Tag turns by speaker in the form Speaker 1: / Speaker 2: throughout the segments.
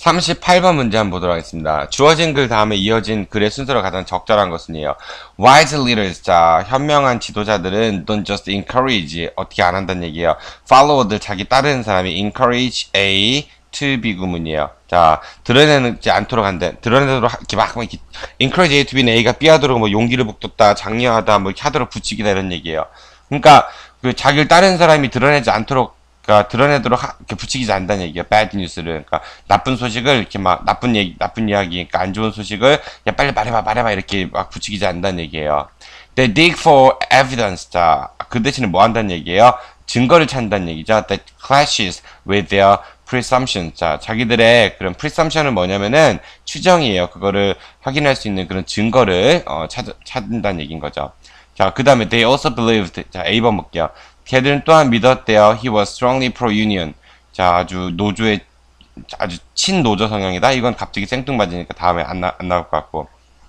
Speaker 1: 38번 문제 한번 보도록 하겠습니다. 주어진 글 다음에 이어진 글의 순서로 가장 적절한 것은요. Wise leaders, 자, 현명한 지도자들은 don't just encourage, 어떻게 안 한다는 얘기예요. Follower들, 자기 따르는 사람이 encourage A to B 구문이에요. 자, 드러내지 않도록 한다. 드러내도록 이렇게 막 이렇게 encourage A to B는 A가 B 하도록 뭐 용기를 북돋다, 장려하다, 뭐 이렇게 하도록 붙이기다 이런 얘기예요. 그러니까 그 자기를 따르는 사람이 드러내지 않도록, 그러니까 드러내도록 이렇게 붙이지 않는다는 얘기예요. bad news를. 그러니까 나쁜 소식을 이렇게 막 나쁜 얘기, 나쁜 이야기, 그러니까 안 좋은 소식을 야 빨리 말해봐 이렇게 막 붙이지 않는다는 얘기예요. They dig for evidence. 자, 그 대신에 뭐 한다는 얘기예요? 증거를 찾는다는 얘기죠. That clashes with their presumption. 자, 자기들의 그런 presumption은 뭐냐면은 추정이에요. 그거를 확인할 수 있는 그런 증거를 찾는다는 얘기인 거죠. 자, 그 다음에 they also believed. 자, A번 볼게요. 걔들은 또한 믿었대요. He was strongly pro-union. 자, 아주 노조의 아주 친노조 성향이다. 이건 갑자기 생뚱맞으니까 다음에 안 나올 것 같고.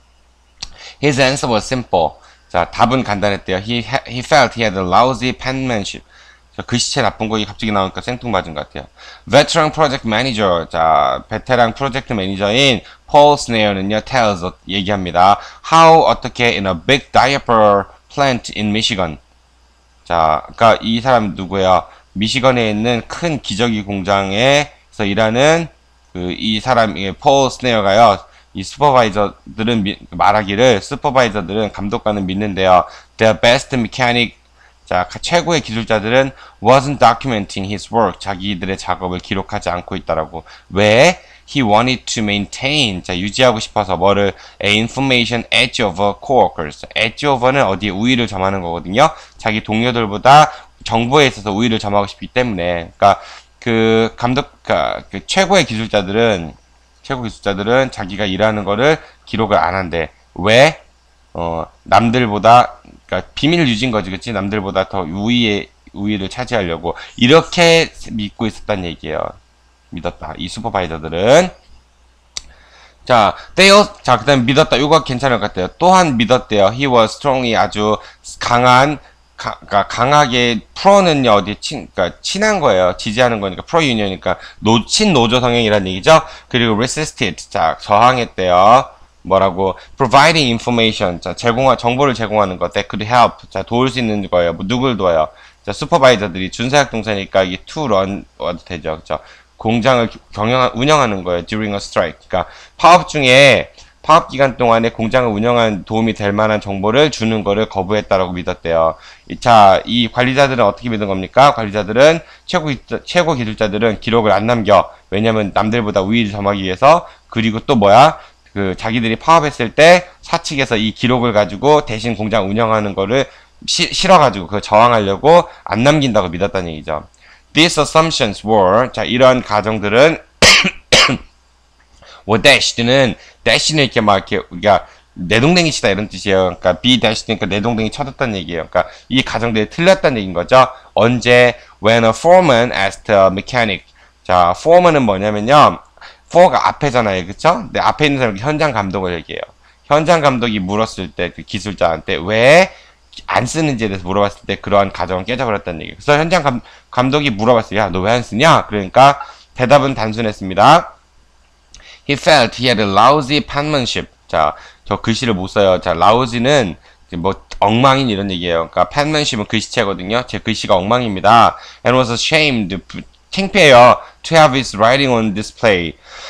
Speaker 1: His answer was simple. 자, 답은 간단했대요. He felt he had a lousy penmanship. 자, 글씨체 나쁜 거 갑자기 나오니까 생뚱맞은 것 같아요. Veteran project manager. 자, 베테랑 프로젝트 매니저인 Paul Snare는요, tells, 얘기합니다. How, 어떻게, in a big diaper plant in Michigan. 자, 그니까 이 사람 누구야? 미시건에 있는 큰 기저귀 공장에서 일하는 이 사람, 폴 스네어가요. 이 슈퍼바이저들은 말하기를 슈퍼바이저들은 감독관은 믿는데요. The best mechanic, 자, 최고의 기술자들은 wasn't documenting his work. 자기들의 작업을 기록하지 않고 있다라고. 왜? He wanted to maintain, 자, 유지하고 싶어서 뭐를? A information edge over coworkers. edge over는 어디에 우위를 점하는 거거든요. 자기 동료들보다 정보에 있어서 우위를 점하고 싶기 때문에. 그러니까 그 최고의 기술자들은 자기가 일하는 거를 기록을 안 한대. 왜? 남들보다, 그러니까 비밀 유지인 거지, 그치? 남들보다 더 우위를 차지하려고 이렇게 믿고 있었단 얘기예요. 믿었다. 이 슈퍼바이저들은. 자, 자, 그 다음에 믿었다. 이거 괜찮을 것 같아요. 또한 믿었대요. He was strongly, 아주 강하게, 프로는요, 그러니까 친한 거예요. 지지하는 거니까, 프로-유니언이니까, 친노조 성향이라는 얘기죠. 그리고 resisted, 자, 저항했대요. 뭐라고? providing information, 자, 정보를 제공하는 것. that could help, 자, 도울 수 있는 거예요. 뭐, 누굴 도와요? 자, 슈퍼바이저들이 준사역 동사니까 이게 to run 와도 되죠. 그죠? 공장을 운영하는 거예요. during a strike. 그러니까 파업 기간 동안에 공장을 운영한 도움이 될 만한 정보를 주는 거를 거부했다라고 믿었대요. 자, 이 관리자들은 어떻게 믿은 겁니까? 관리자들은 최고 기술자들은 기록을 안 남겨. 왜냐면 남들보다 우위를 점하기 위해서. 그리고 또 뭐야? 자기들이 파업했을 때 사측에서 이 기록을 가지고 대신 공장 운영하는 거를 싫어가지고 그거 저항하려고 안 남긴다고 믿었다는 얘기죠. These assumptions were, 자, 이러한 가정들은, dashed는 이렇게 막 이렇게, 그러니까, 내동댕이 치다 이런 뜻이에요. 그러니까, be dashed니까 내동댕이 쳐줬다는 얘기예요. 그러니까, 이 가정들이 틀렸다는 얘기인 거죠. 언제, when a foreman asked a mechanic. 자, foreman은 뭐냐면요. for가 앞에잖아요. 그쵸? 근데 앞에 있는 사람이 현장 감독을 얘기해요. 현장 감독이 물었을 때, 그 기술자한테, 왜 안 쓰는지에 대해서 물어봤을 때 그러한 가정은 깨져버렸다는 얘기예요. 그래서 현장 감독이 물어봤어요. 야, 너 왜 안 쓰냐? 그러니까 대답은 단순했습니다. He felt he had a lousy penmanship. 자, 저 글씨를 못 써요. 자, lousy는 뭐 엉망인 이런 얘기예요. 그러니까 penmanship은 글씨체거든요. 제 글씨가 엉망입니다. And was ashamed, 창피해요. To have his writing on display.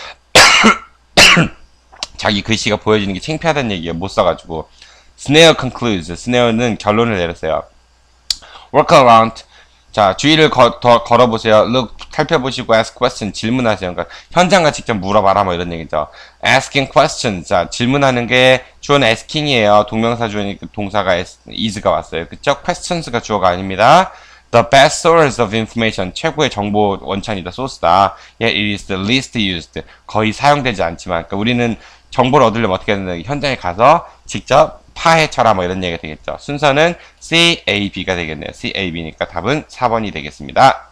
Speaker 1: 자기 글씨가 보여지는 게 창피하다는 얘기예요. 못 써가지고. Snare concludes. Snare는 결론을 내렸어요. Work around. 자, 주의를 걸어보세요. Look, 살펴보시고 ask question. 질문하세요. 그러니까 현장과 직접 물어봐라 뭐 이런 얘기죠. Asking questions. 자, 질문하는 게 주어는 asking이에요. 동명사 주어니까 동사가 is가 왔어요. 그쵸? questions가 주어가 아닙니다. The best source of information. 최고의 정보 원천이다. 소스다. Yet it is the least used. 거의 사용되지 않지만. 그러니까 우리는 정보를 얻으려면 어떻게 해야 되나? 현장에 가서 직접 파헤쳐라 뭐 이런 얘기가 되겠죠. 순서는 CAB가 되겠네요. CAB니까 답은 4번이 되겠습니다.